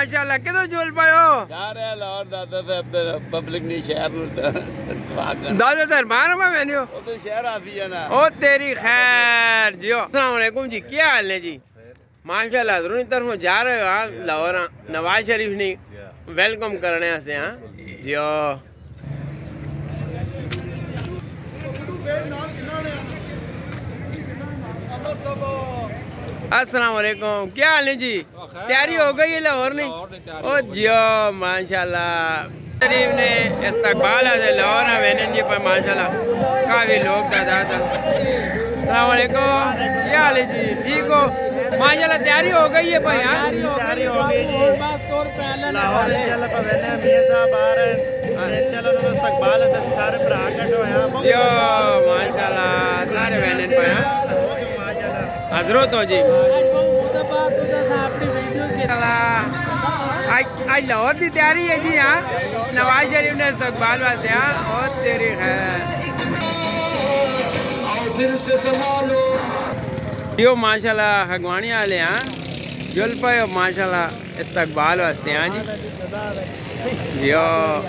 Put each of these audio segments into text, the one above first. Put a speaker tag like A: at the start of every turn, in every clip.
A: माशाल्लाह किधर झूल पायो
B: जा रहे हैं लाहौर दादा साहब पब्लिक ने शहर
A: दादा दरबार में मैंने
B: वो तो शहर आफी है ना।
A: ओ तेरी खैर जियो। अस्सलाम वालेकुम जी, क्या हाल है जी? माशाल्लाह हजरों की तरफ जा रहे हो आप लाहौर नवाज शरीफ ने वेलकम करने से। हाँ जियो। अस्सलाम वालेकुम, क्या हाल है जी? तैयारी हो गई है लाहौर ने? ओ जियो माशाल्लाह शरीफ ने इस्तकबाल है लाहौर वेनन जी पर माशाल्लाह काफी लोग तादाद। अस्सलाम वालेकुम, क्या हाल है जी? ठीक हो माशाल्लाह? तैयारी हो गई है भाई? हाँ
C: तैयारी हो गई जी। लाहौर इंशाल्लाह पर वेने मियां साहब आ रहे हैं इंशाल्लाह तो इस्तकबाल है सारे भरा कटो यहां
A: जियो माशाल्लाह सारे वेनन पर हजरत हो जी। आज लाहौर की तैयारी है जी। हाँ नवाज शरीफ ने इस्तकबाल वास्ते। हाँ और तेरी खैर यो माशाल्लाह हगवानी वाले। हाँ जुल पे माशाल्लाह इस्तकबाल वास्ते। हाँ जी जियो।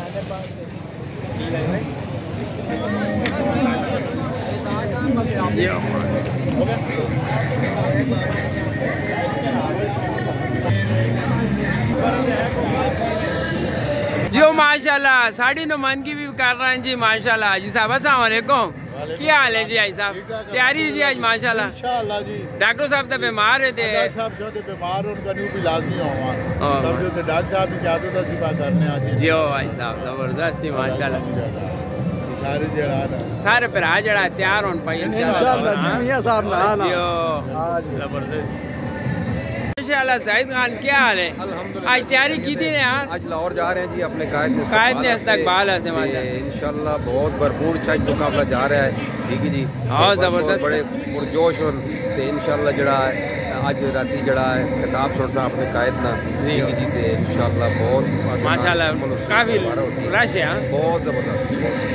A: जियो माशाल्लाह साड़ी नुमाइंदगी भी कर रहे हैं जी माशाल्लाह। जी साहब अस्सलाम वालेकुम, क्या हाल है जी? आई साहब तैयारी जी आज माशाल्लाह?
D: इंशाअल्लाह जी।
A: डॉक्टर साहब तो बीमार है थे।
D: डॉक्टर साहब जो बीमार उनका न्यू भी लाजमी हुआ सब जो डॉक्टर साहब की आदत है सिफा करने आज
A: जियो भाई साहब जबरदस्त ही माशाल्लाह।
D: सारे जड़ा
A: सारे पर आ जड़ा तैयार होन पाई
D: इंशाअल्लाह जी। मियां साहब ना
A: जियो
D: आज
A: जबरदस्त माशाल्लाह। जाहिद खान क्या हाल है? आज तैयारी की थी यार?
E: आज लाहौर जा रहे हैं जी अपने कायद
A: ने इस्तकबाल है
E: इंशाल्लाह बहुत भरपूर चाय मुकाबला जा रहा है। ठीक है जी।
A: हाँ जबरदस्त
E: बड़े पुरजोश होन ते इंशाल्लाह जड़ा है आज राती जड़ा है खिताब सुन सा अपने कायद ना। ठीक है जी ते इंशाल्लाह बहुत
A: माशाल्लाह काफी रश है।
E: बहुत जबरदस्त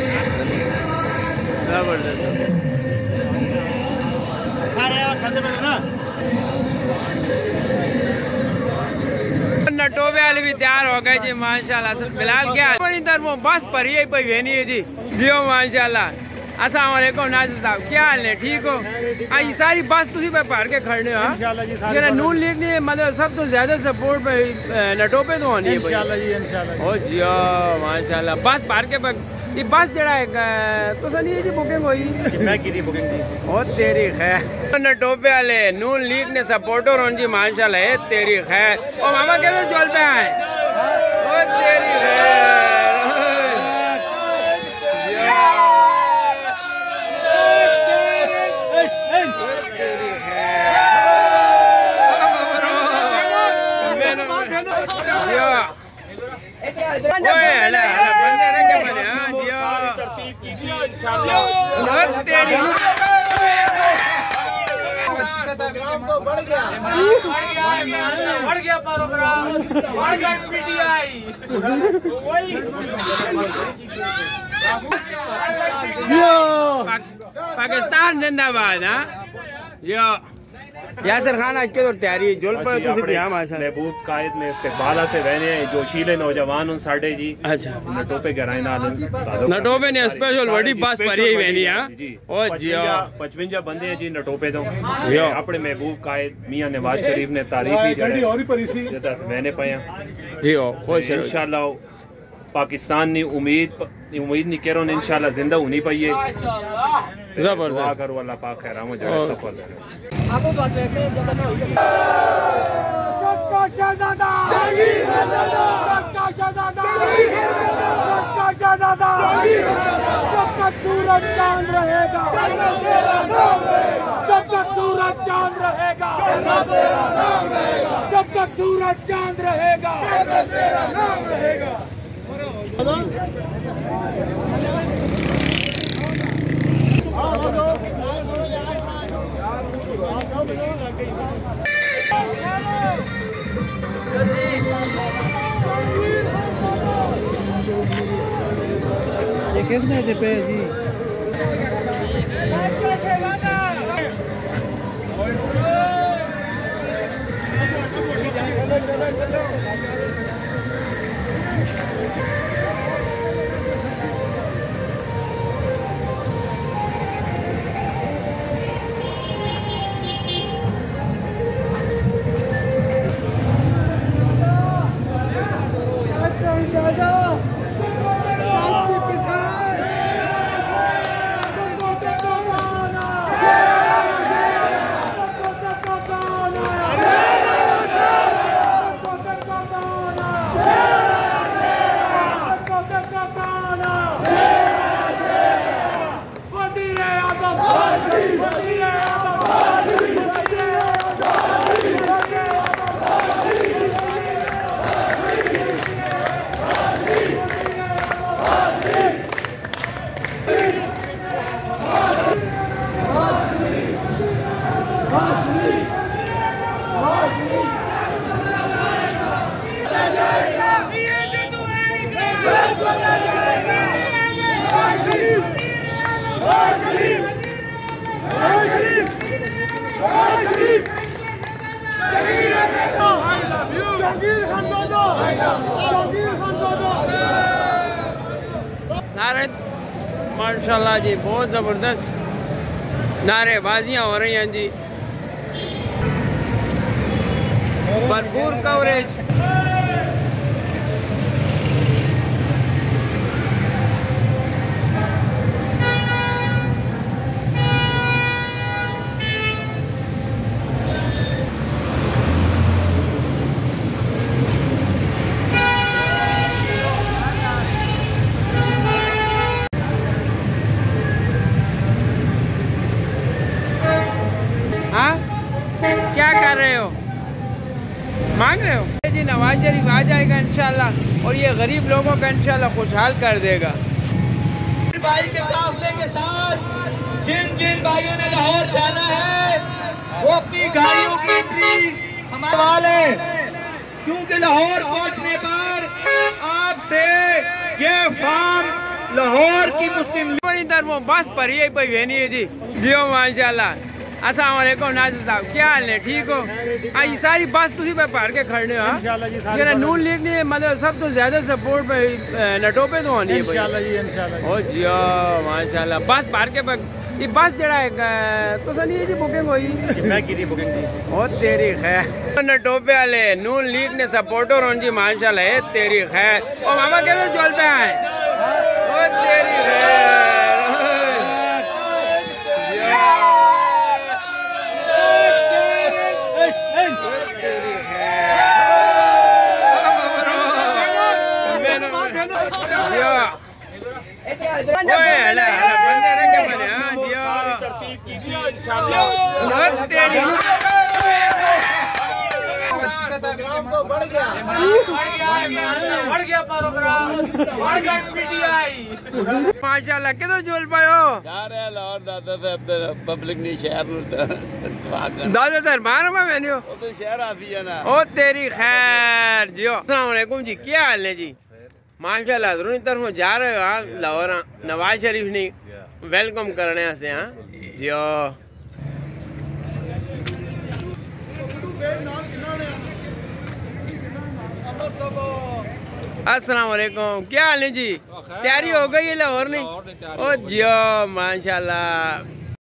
C: सारे खंडे में ना
A: नटोबे वाले भी तैयार हो गए जी माशाल्लाह। बिलाल क्या तरफों बस पर ही वेनी है जी जियो माशाल्लाह। अस्सलाम वालेकुम नाज़िर साहब, क्या हाल है? ठीक हो? आज सारी बस तुसी पे भर के खड़े हो? ये नून लीग ने मतलब सब तो ज्यादा सपोर्ट पे नटोबे तो होनी है
C: इंशाल्लाह जी इंशाल्लाह।
A: ओ जियो माशाल्लाह बस भर के ये बस जड़ा है तो सनी जी बुकिंग हुई
C: मैं की थी बुकिंग जी।
A: ओ तेरी खैर नटोबे वाले नून लीग ने सपोर्टर हों जी माशाल्लाह। है तेरी खैर। ओ मामा कैसे चल पे आए? ओ तेरी खैर। पाकिस्तान जिंदाबाद। हाँ यो यासर खान आज के तो तैयारी जुल पर
C: महबूब कायद में इस्तकबाल से रहने जोशीले नौजवान उन साढ़े जी। अच्छा नटोपे गराई नाल
A: नटोपे ने स्पेशल बड़ी बस पर ही वेनी। हां ओ जियो 55
C: बंदे हैं जी नटोपे तो अपने महबूब कायद मियां नवाज शरीफ ने तारीफी जड़ी और परी सी जता मैंने पाया
A: जी ओ खुश
C: इंशाल्लाह पाकिस्तान ने उम्मीद नहीं करो ने इंशाल्लाह जिंदा होनी पाइए।
A: जबरदस्त
C: दुआ करो अल्लाह पाक खैराम हो जाए सफल है।
A: आपको बात है
F: चटका शहजादा चटका शहजादा चटका शहजादा जब तक सूरज चांद रहेगा जब तक सूरज चांद रहेगा जब तक सूरज चांद रहेगा
D: ये कितने पे जी?
A: नारे माशाल्लाह जी, बहुत ज़बरदस्त नारेबाजियाँ हो रही हैं जी, भरपूर कवरेज। हाँ, क्या कर रहे हो? मांग रहे हो जी? नवाज शरीफ आ जाएगा इंशाल्लाह, और ये गरीब लोगों का इंशाल्लाह खुशहाल कर देगा।
F: भाई के काफले के साथ जिन जिन भाइयों ने लाहौर जाना है वो अपनी गाड़ियों की एंट्री हमारे वाले, क्योंकि लाहौर पहुंचने पर आपसे ये फॉर्म लाहौर की मुस्लिम
A: तरफ बस पर ही वेनी है जी। जियो माशाल्लाह। अस्सलाम वालेकुम नाज़िर साहब, क्या हाल है? ठीक हो? आज सारी बस तुसी पे भर के खड़ने हो? मेरा नून लीग ने मतलब सब तो ज्यादा सपोर्ट पे नटो पे तो होनी है इंशाल्लाह जी, इंशाल्लाह। ओ जियो माशाल्लाह, बस भर के ये बस जड़ा है तो सनी जी बुकिंग हुई मैं की थी बुकिंग जी। ओ तेरी खैर, नटोपे वाले नून लीग ने सपोर्टर हों जी माशाल्लाह है। तेरी खैर, ओ मामा कैसे चल पे आए? ओ तेरी खैर, माशाल्लाह किधर झोल पायो
B: जा रहे हैं लाहौर दादा साहब पब्लिक नहीं शहर
A: दादा दरबार में मैंने
B: वो तो शहर आफी है ना।
A: ओ तेरी खैर जियो। अस्सलाम वालेकुम जी, क्या हाल है जी? माशाल्लाह जरूर तरफ जा रहे हो हाँ लाहौर, नवाज शरीफ ने वेलकम करने से हाँ जियो। अस्सलाम वालेकुम, क्या हाल है जी? तैयारी हो गई है लाहौर नहीं? ओ जियो माशाल्लाह।